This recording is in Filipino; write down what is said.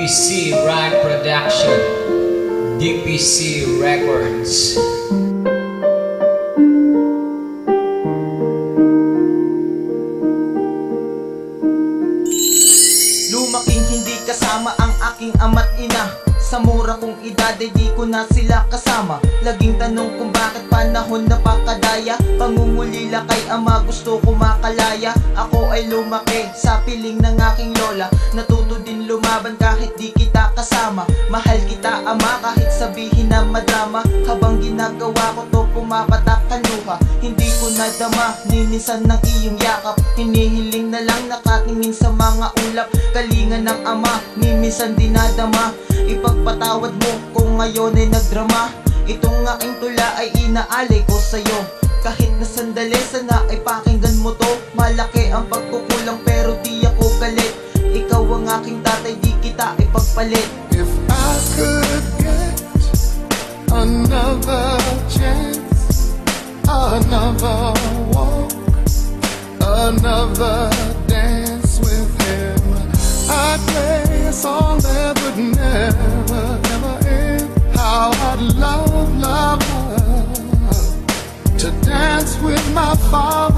DPC Rhyme Production, DPC Records. Lumaking hindi kasama ang aking ama't ina. Sa mura kong edad ay di ko na sila kasama. Laging tanong kung bakit panahon napakadaya. Pangungulila kay ama gusto ko makalaya. Ako ay lumaki sa piling ng aking lola. Natuto din lumaban kahit di kita kasama. Mahal kita ama kahit sabihin na madrama. Habang ginagawa ko to pumapatak ang luha. Hindi ko nadama ninisan ng iyong yakap. Hinihiling na lang nakatingin sa mga ulap. Kalingan ng ama nimisan dinadama. Ipagpatawad mo kung ngayon ay nagdrama. Itong aking tula ay inaalay ko sa'yo. Kahit na sandali sana ay pakinggan mo to. Malaki ang pagkukulang pero di ako galit. Ikaw ang aking tatay, di kita ipagpalit. If I could get another chance, another walk, another dance with him, I'd play a song that would never, never end. How I'd love, love, love to dance with my father